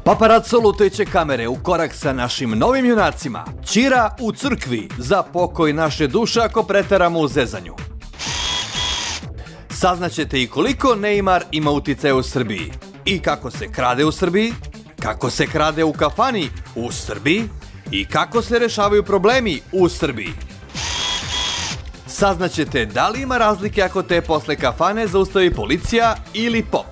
Paparazzo lutajuće kamere u korak sa našim novim junacima. Ćira u crkvi za pokoj naše duše ako preteramo u zezanju. Saznaćete i koliko Neymar ima uticaja u Srbiji. I kako se krade u Srbiji, kako se krade u kafani u Srbiji i kako se rešavaju problemi u Srbiji. Saznaćete da li ima razlike ako te posle kafane zaustavi policija ili pop.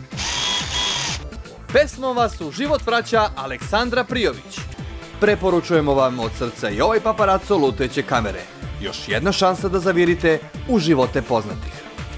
Pesmom vas u život vraća Aleksandra Prijović. Preporučujemo vam od srca i ovaj paparazzo lutajuće kamere. Još jedna šansa da zavirite u živote poznatih.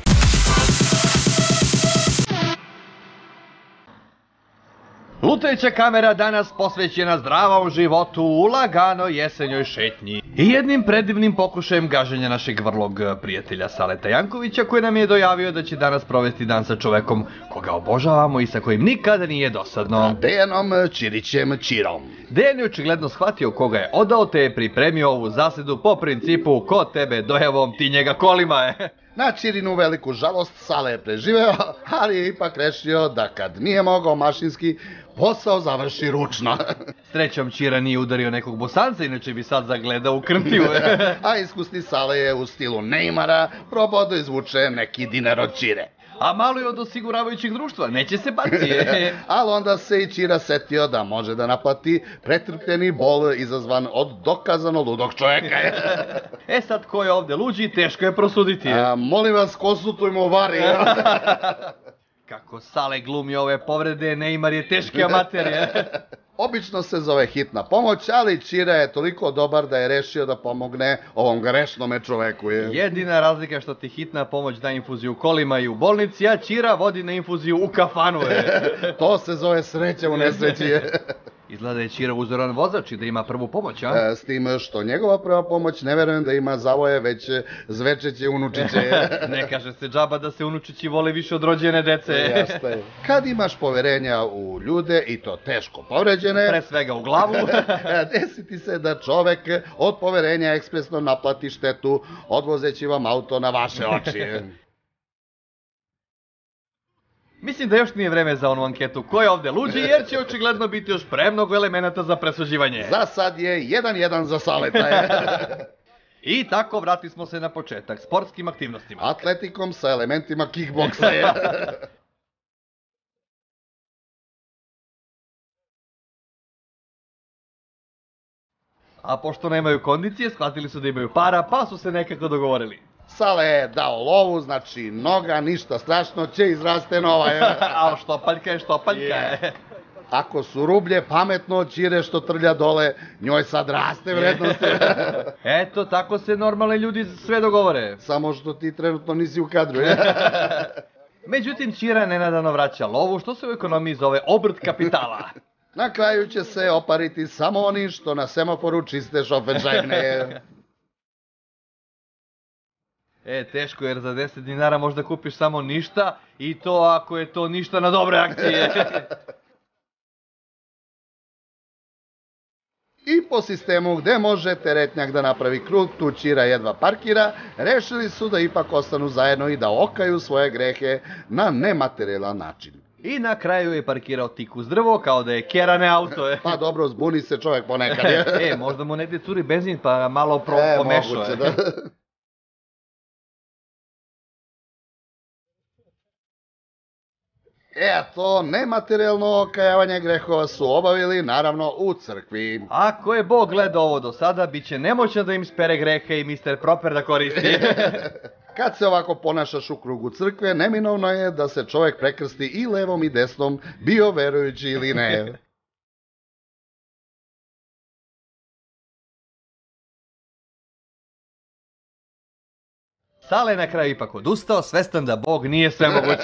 Lutajuća kamera danas posvećena zdravom životu u laganoj jesenjoj šetnji i jednim predivnim pokušajem gaženja našeg vrlog prijatelja Saleta Jankovića, koji nam je dojavio da će danas provesti dan sa čovekom koga obožavamo i sa kojim nikada nije dosadno. Dejanom Ćirićem Ćirom. Dejan je očigledno shvatio koga je odao te je pripremio ovu zasedu po principu ko tebe dojavom ti njega kolima. Na Ćirinu veliku žalost Sale je preživeo, ali je ipak rešio da kad nije mogao mašinski, posao završi ručno. Srećom Ćira nije udario nekog Bosanca, inače bi sad zagledao u krntiju. A iskusni Sale je u stilu Neymara probao da izvuče neki dinar od Ćire. A malo je od osiguravajućeg društva, neće se baci. Ali onda se i Ćira setio da može da naplati pretrpljeni bol izazvan od dokazano ludog čoveka. Sad ko je ovde luđi, teško je prosuditi. Molim vas, konsultujmo vari. Kako Sale glumi ove povrede, Neymar je teški amater. Obično se zove hitna pomoć, ali Ćira je toliko dobar da je rešio da pomogne ovom grešnome čoveku. Jedina razlika je što ti hitna pomoć da infuziju u kolima i u bolnici, a Ćira vodi na infuziju u kafanu. To se zove sreća u nesreći. Izgleda je Ćira uzoran vozač i da ima prvu pomoć, a? S tim što njegova prva pomoć ne verujem da ima zavoje, već zvečeće unučiće. Ne kaže se džaba da se unučići vole više od rođene dece. Jeste. Kad imaš poverenja u ljude i to teško povređene, pre svega u glavu, desi ti se da čovek od poverenja ekspresno naplati štetu odvozeći vam auto na vaše oči. Mislim da još nije vreme za onu anketu ko je ovde luđi, jer će očigledno biti još premnogo elemenata za presuđivanje. Za sad je 1-1 za Saleta. I tako vrati smo se na početak, sportskim aktivnostima. Atletikom sa elementima kickboksa. A pošto nemaju kondicije, shvatili su da imaju para, pa su se nekako dogovorili. Sale je dao lovu, znači noga, ništa strašno, će izraste nova. A štopaljka je štopaljka. Ako su rublje pametno, Ćire što trlja dole, njoj sad raste vrednost. Eto, tako se normalni ljudi sve dogovore. Samo što ti trenutno nisi u kadru. Međutim, Ćira nenadano vraća lovu, što se u ekonomiji zove obrt kapitala. Na kraju će se opariti samo oni što na semaforu čiste šoferšajne. Teško, jer za 10 dinara možda kupiš samo ništa, i to ako je to ništa na dobre akcije. I po sistemu gde može teretnjak da napravi krug, tu Ćira jedva parkira, rešili su da ipak ostanu zajedno i da okaju svoje grehe na nematerijalan način. I na kraju je parkirao tik uz drvo, kao da je kerane auto. Pa dobro, zbuni se čovek ponekad. Možda mu negde curi benzin pa malo pomešao. Moguće, da. To nematerijalno okajavanje grehova su obavili, naravno, u crkvi. Ako je Bog gledao ovo do sada, bit će nemoćno da im spere grehe i Mr. Proper da koristi. Kad se ovako ponašaš u krugu crkve, neminovno je da se čovek prekrsti i levom i desnom, bio verujući ili ne. Sale na kraju ipak odustao, svestan da Bog nije svemoguć.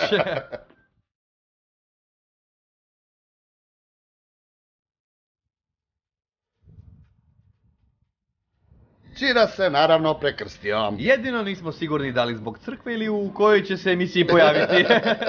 Ćira se naravno prekrstio. Jedino nismo sigurni da li zbog crkve ili u kojoj će se emisiji pojaviti.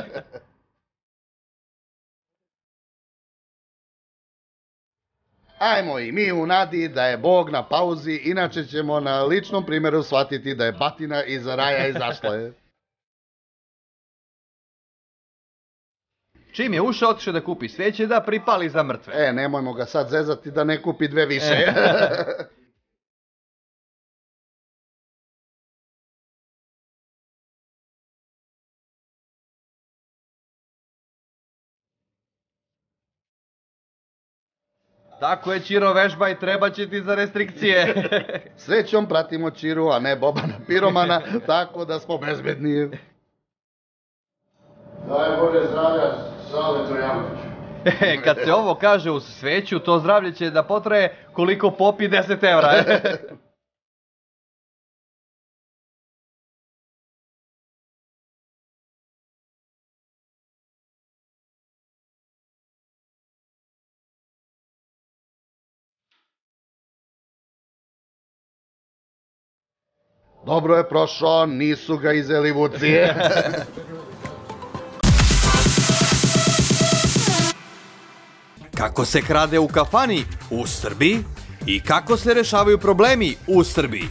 Ajmo i mi u nadi da je Bog na pauzi, inače ćemo na ličnom primjeru shvatiti da je batina iz raja izašla. Čim je ušao, otišao da kupi sveće da pripali za mrtve. Nemojmo ga sad zezati da ne kupi dve više. Tako je, Ćiro, vežbaj, treba će ti za restrikcije. Srećom pratimo Ćiru, a ne Bobana piromana, tako da smo bezbedni. Daj Bože zdravlja, Saleto Jankoviću. Kad se ovo kaže uz sveću, to zdravlje će da potraje koliko popi 10 evra. Dobro je prošao, nisu ga izeli vucije. Kako se krade u kafani u Srbiji i kako se rešavaju problemi u Srbiji.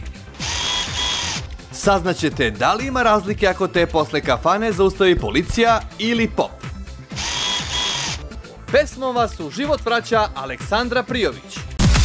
Saznaćete da li ima razlike ako te posle kafane zaustavi policija ili pop. Pesmom vas u život vraća Aleksandra Prijović.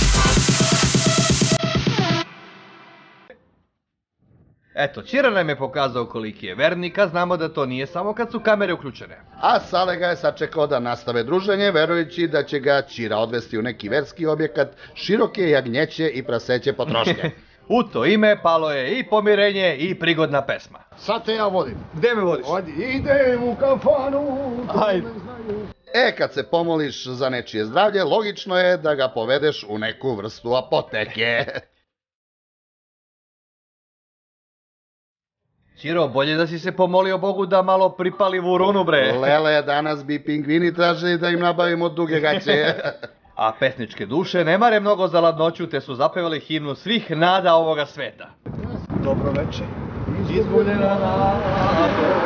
Eto, Ćira nam je pokazao koliki je vernik, a znamo da to nije samo kad su kamere uključene. A Sale ga je sačekao da nastave druženje, verujući da će ga Ćira odvesti u neki verski objekat široke jagnjeće i praseće potrošnje. U to ime palo je i pomirenje i prigodna pesma. Sad te ja vodim. Gde me vodiš? Idem u kafanu. Ajde. Kad se pomoliš za nečije zdravlje, logično je da ga povedeš u neku vrstu apoteke. Ćiro, bolje da si se pomolio Bogu da malo pripali vurunu, bre. Lele, danas bi pingvini tražili da im nabavimo duge gaće. A pesničke duše ne mare mnogo za ladnoću, te su zapevali himnu svih nada ovoga sveta. Dobro večer. Izgubljena nada.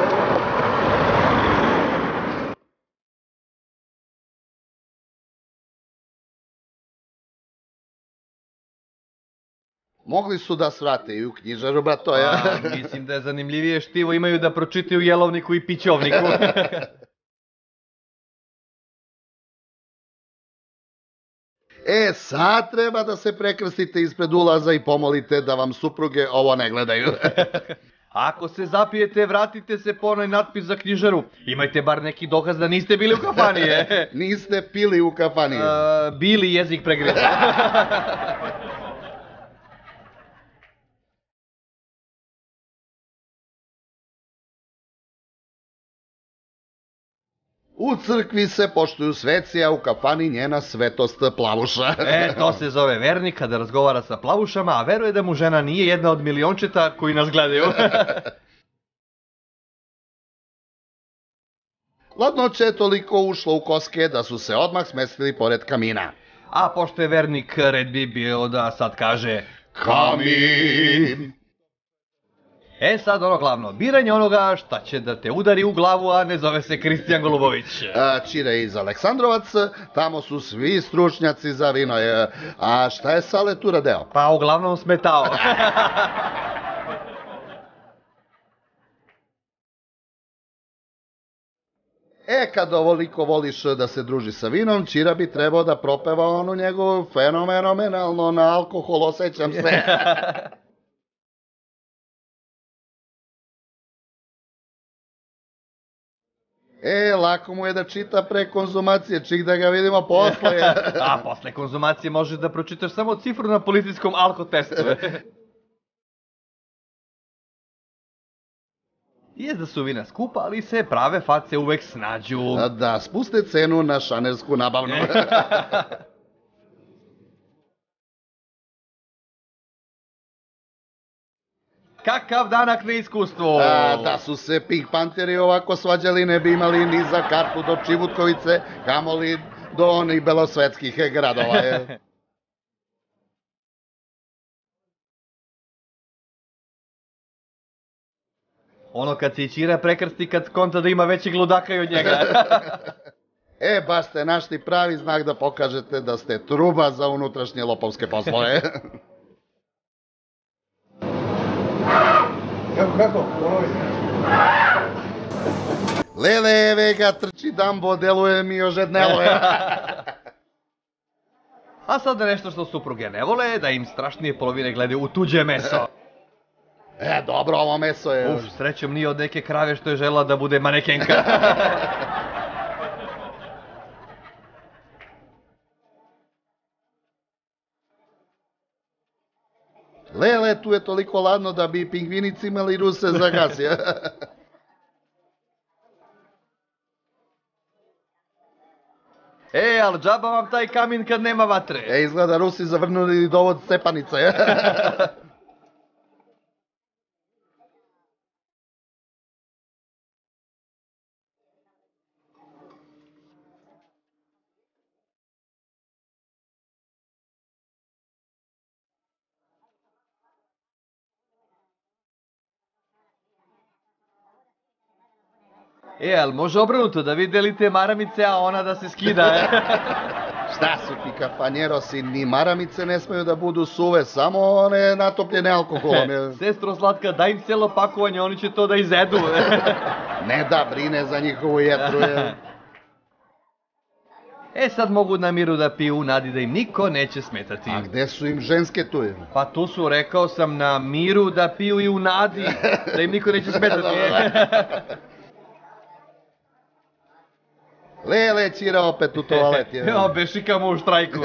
Mogli su da svrate i u knjižaru, bratoja. Mislim da je zanimljivije štivo imaju da pročitaju Jelovniku i Pićovniku. Sad treba da se prekrstite ispred ulaza i pomolite da vam supruge ovo ne gledaju. Ako se zapijete, vratite se po onaj natpis za knjižaru. Imajte bar neki dokaz da niste bili u kafani, Niste pili u kafani. Bili jezik pregriza. U crkvi se poštuju sveci, a u kafani njena svetost Plavuša. To se zove vernik kada razgovara sa plavušama, a veruje da mu žena nije jedna od miliončeta koji nas gledaju. Ladnoće je toliko ušlo u koske da su se odmah smestili pored kamina. A pošto je vernik, red bi bio da sad kaže Kamin! Sad ono glavno, biranje onoga šta će da te udari u glavu, a ne zove se Kristijan Golubović. Ćira iz Aleksandrovac, tamo su svi stručnjaci za vino. A šta je Sale tu radeo? Pa uglavnom smetao. Kad ovoliko voliš da se druži sa vinom, Ćira bi trebao da propeva onu njegovu fenomenalno na alkohol osjećam se. Lako mu je da čita pre konzumacije, čik da ga vidimo posle. A posle konzumacije možeš da pročitaš samo cifru na policijskom alkotestu. Jest da su vina skupa, ali se prave face uvek snađu. Da, spuste cenu na šanersku nabavnu. Kakav danak na iskustvu! Da su se Pink Pantheri ovako svađali, ne bi imali ni za kartu do Čivutkovice, kamoli do onih belosvetskih gradova. Ono kad se i Ćira prekrsti kad konta da ima većeg ludaka i od njega. Baš ste našli pravi znak da pokažete da ste truba za unutrašnje lopovske poslove. Kako? Lele, vega trči Dambo, deluje mi ožednelo je. A sada nešto što supruge ne vole, da im strašnije polovine gledaju u tuđe meso. Dobro, ovo meso je. Uf, srećom nije od neke krave što je žela da bude manekenka. Lele, tu je toliko ladno da bi pingvinici imali Ruse za gas. Ali džaba vam taj kamin kad nema vatre. Izgleda Rusi zavrnuli dovod Stepanice. Ali može obrnuto, da vi delite maramice, a ona da se skida. Šta su ti kafanjerosi, ni maramice ne smeju da budu suve, samo one natopljene alkoholom. Sestro slatka, daj im cijelo pakovanje, oni će to da izedu. Ne da brine za njihovu jetru. Sad mogu na miru da piju u nadi da im niko neće smetati. A gde su im ženske tu? Pa tu su, rekao sam, na miru da piju i u nadi da im niko neće smetati. Lele, Ćira opet u toalet. Bešikamo u štrajku.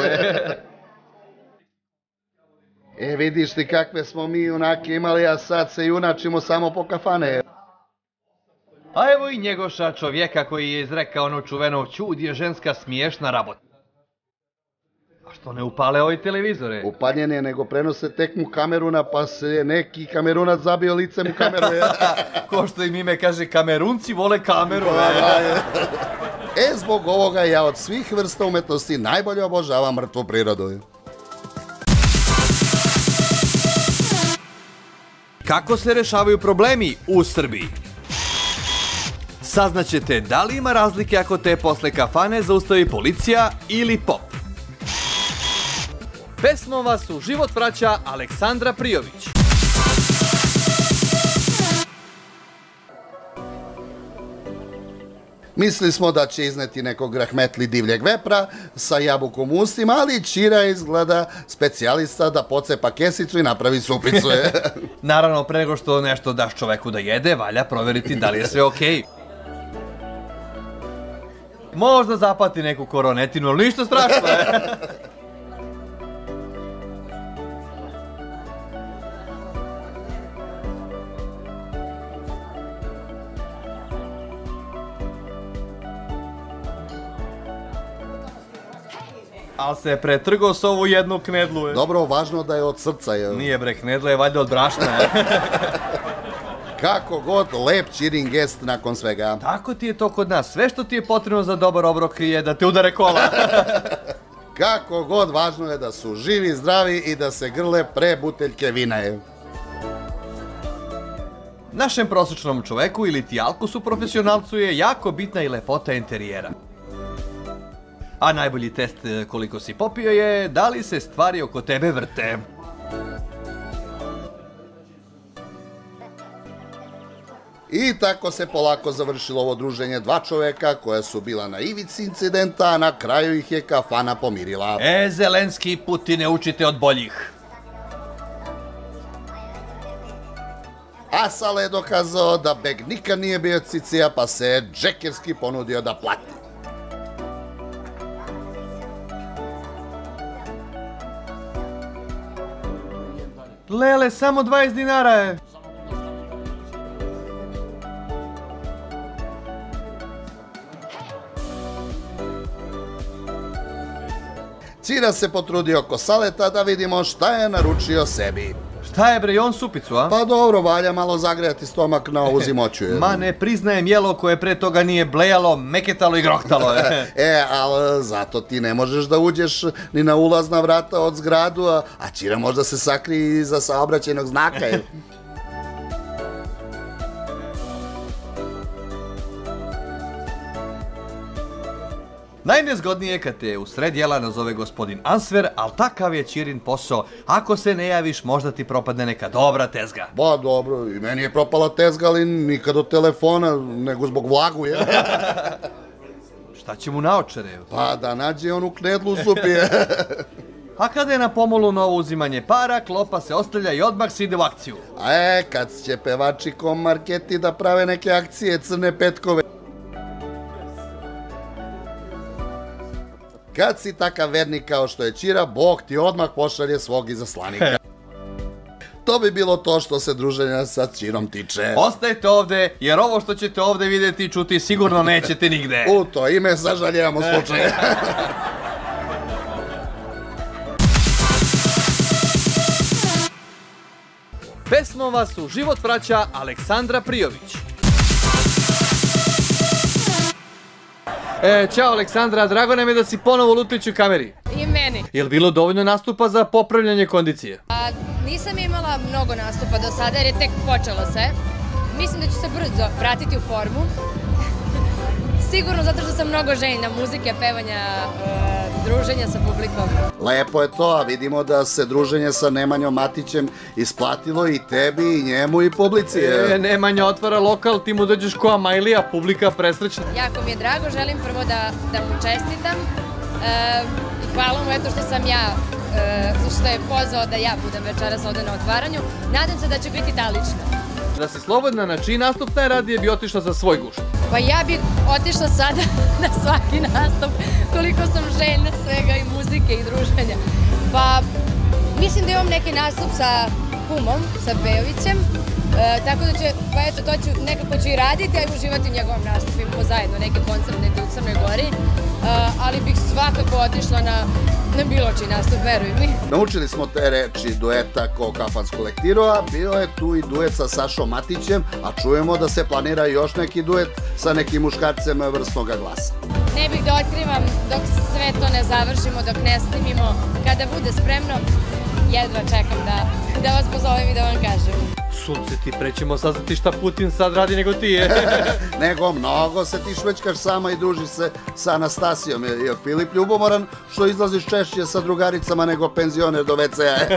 Vidiš ti kakve smo mi junake imali, a sad se junačimo samo po kafane. A evo i Njegoša, čovjeka koji je izrekao ono čuveno "Ćud je ženska smiješna rabota". A što ne upale ove televizore? Upaljen je, nego prenose tekmu Kameruna, pa se neki Kamerunac zabio licem u kameru. Ko što im ime kaže, Kamerunci vole kameru. Zbog ovoga ja od svih vrsta umetnosti najbolje obožavam mrtvu prirodu. Kako se rešavaju problemi u Srbiji? Saznaćete da li ima razlike ako te posle kafane zaustavi policija ili pop. Pesmom vas u život vraća Aleksandra Prijović. Mislili smo da će izneti nekog rahmetli divljeg vepra sa jabukom u ustima, ali Ćira izgleda specijalista da pocepa kesicu i napravi supicu. Naravno, pre nego što nešto daš čoveku da jede, valja proveriti da li je sve okej. Možda zapati neku koronetinu, ali ništa strašno. Ali se je pretrgao s ovu jednu knedlu. Dobro, važno da je od srca. Nije bre, knedla je valjda od brašna. Kako god, lep Ćirin gest nakon svega. Tako ti je to kod nas. Sve što ti je potrebno za dobar obrok je da te udare kola. Kako god, važno je da su živi, zdravi i da se grle pre buteljke vina. Našem prosječnom čoveku ili ti alkusu profesionalcu je jako bitna i lepota interijera. A najbolji test koliko si popio je da li se stvari oko tebe vrte. I tako se polako završilo ovo druženje dva čoveka koja su bila na ivici incidenta, a na kraju ih je kafana pomirila. Zelenski i Putine, učite od boljih. A Sale je dokazao da beg nikad nije bio cicija, pa se džekerski ponudio da plati. Lele, samo 20 dinara je. Ćira se potrudio oko Saleta da vidimo šta je naručio sebi. Šta je bre, on supicu, a? Pa dobro, valja malo zagrejati stomak na ovu zimoću. Ma ne priznajem jelo koje pre toga nije blejalo, meketalo i grohtalo. Ali zato ti ne možeš da uđeš ni na ulazna vrata od zgradu, a Ćira možda se sakri iza saobraćajnog znaka. Najnezgodnije je kad te u sred jela nazove gospodin Ansver, ali takav je Ćirin posao. Ako se ne javiš, možda ti propadne neka dobra tezga. Ba dobro, i meni je propala tezga, ali nikad od telefona, nego zbog vlagu, je. Šta će mu naočare? Pa da nađe onu knedlu u supi. A kada je na pomolu novo uzimanje para, klopa se ostavlja i odmah se ide u akciju. Kad će pevači ko marketi da prave neke akcije, crne petkove. Kad si takav vernik kao što je Ćira, Bog ti odmah pošalje svog izaslanika. To bi bilo to što se druženja sa Ćirom tiče. Ostajte ovde, jer ovo što ćete ovde vidjeti i čuti sigurno nećete nigde. U to ime sažaljevamo slučaje. Pesmom vas u život vraća Aleksandra Prijović. Ćao Aleksandra, drago nam je da si ponovo u lutajućoj kameri. I meni. Je li bilo dovoljno nastupa za popravljanje kondicije? Nisam imala mnogo nastupa do sada jer je tek počelo sve. Mislim da ću se brzo vratiti u formu. Sigurno zato što sam mnogo željna muzike, pevanja, druženja sa publikom. Lepo je to, a vidimo da se druženje sa Nemanjom Matićem isplatilo i tebi, i njemu, i publici. Nemanja otvara lokal, ti mu dođeš ko Amajlija, publika presrećna. Jako mi je drago, želim prvo da mu čestitam. I hvala mu eto što sam ja, što je pozvao da ja budem večeras ovde na otvaranju. Nadam se da će biti talična. Da si slobodna, na čiji nastup najradije bi otišla za svoj gušt? Pa ja bih otišla sada na svaki nastup, koliko sam željna svega i muzike i druženja. Pa mislim da imam neki nastup sa kumom, sa Bejovićem, tako da će, pa eto, to ću, nekako ću i raditi, a i uživati u njegovom nastupima zajedno, neki koncert negde u Crnoj Gori, ali bih svakako otišla na bilo čiji nastup, veruj mi. Naučili smo te reči dueta ko kafansku lektiru, a bio je tu i duet sa Sašom Matićem, a čujemo da se planira još neki duet sa nekim muškarcem vrsnog glasa. Ne bih da otkrivam dok sve to ne završimo, dok ne snimimo, kada bude spremno, jedva čekam da vas pozovem i da vam kažem. Sunce ti, prećemo saznati šta Putin sad radi nego ti je. Nego mnogo se ti švećkaš sama i družiš se sa Anastasijom. Je Filip ljubomoran što izlaziš češće sa drugaricama nego penzioner do WC-a?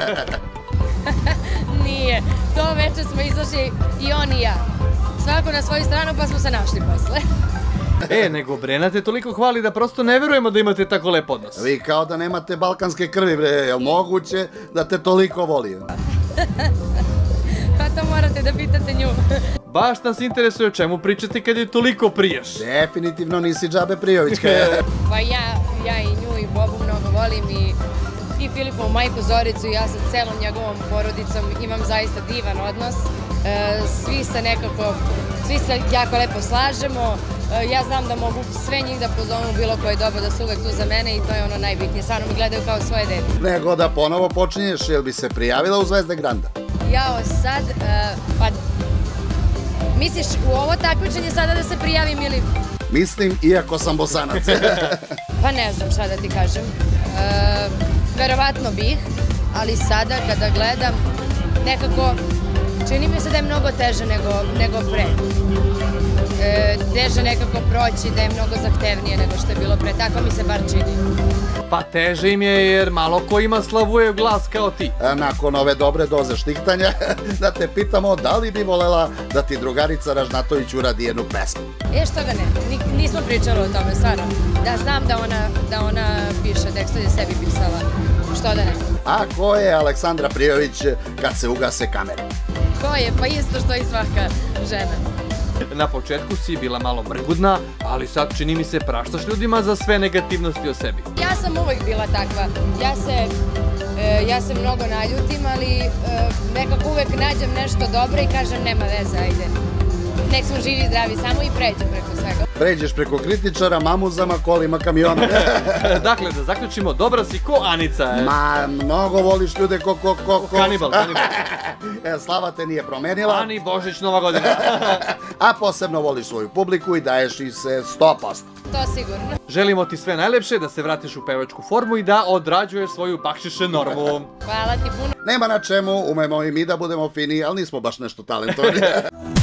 Nije. To večer smo izašli i on i ja. Svako na svoju stranu pa smo se našli posle. Nego Brena te toliko hvali da prosto ne verujemo da imate tako lep odnos. Vi kao da nemate balkanske krvi, bre. Je li moguće da te toliko voli? Pa to morate da pitate nju. Baš nas interesuje o čemu pričati kad je toliko priješ. Definitivno nisi džabe Prijovićka. Pa ja i nju i Bobu mnogo volim i Filipovu majku Zoricu i ja sa celom njegovom porodicom imam zaista divan odnos. Svi se jako lepo slažemo. Ja znam da mogu sve njih da pozovem u bilo koje doba, da su uvek tu za mene i to je ono najbitnije. Stvarno mi gledaju kao svoje dete. Nego da ponovo počinješ, jel bi se prijavila u Zvezde Granda? Jao, sad, pa misliš u ovo takmičenje sada da se prijavim ili... Mislim, iako sam Bosanac. Pa ne znam šta da ti kažem. Verovatno bih, ali sada kada gledam, nekako čini mi se da je mnogo teže nego pre. Teže nekako proći, da je mnogo zahtevnije nego što je bilo pre, tako mi se bar čini. Pa teže im je jer malo ko ima slavuje glas kao ti. Nakon ove dobre doze štihtanja, da te pitamo da li bi volela da ti drugarica Ražnatović uradi jednu pesmu. Što ga ne, nismo pričali o tome, stvarno. Da znam da ona piše, tekst je sebi pisala, što da ne. A ko je Aleksandra Prijović kad se ugase kamere? Ko je? Pa isto što i svaka žena. Na početku si bila malo mrgudna, ali sad čini mi se praštaš ljudima za sve negativnosti o sebi. Ja sam uvek bila takva. Ja se mnogo naljutim, ali nekako uvek nađem nešto dobro i kažem nema veze, ajde. Nek smo živi i zdravi, samo i pređem preko svega. Pređeš preko kritičara, mamuzama, kolima, kamiona. Dakle, da zaključimo, dobra si ko Anica. Ma, mnogo voliš ljude ko... Kanibal. Slava te nije promenila. Ani Božić, Nova godina. A posebno voliš svoju publiku i daješ i se 100%. To sigurno. Želimo ti sve najlepše, da se vratiš u pevačku formu i da odrađuješ svoju bakšiše normu. Hvala ti puno. Nema na čemu, umemo i mi da budemo fini, ali nismo baš nešto talentovani.